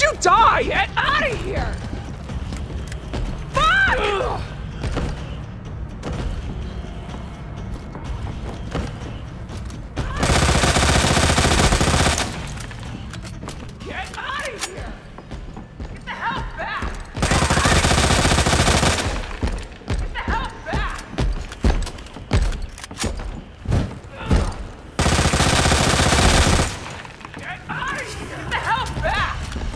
you die? Get out of here! Fuck! Get out of here! Get the hell back! Get the hell back! Get out of here! Get the hell back!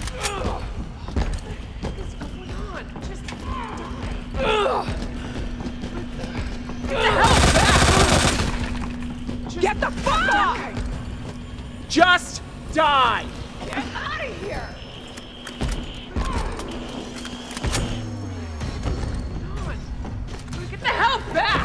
What is going on? Just die. Get the hell back! Get the fuck off! Just die! Get out of here! Get the hell back!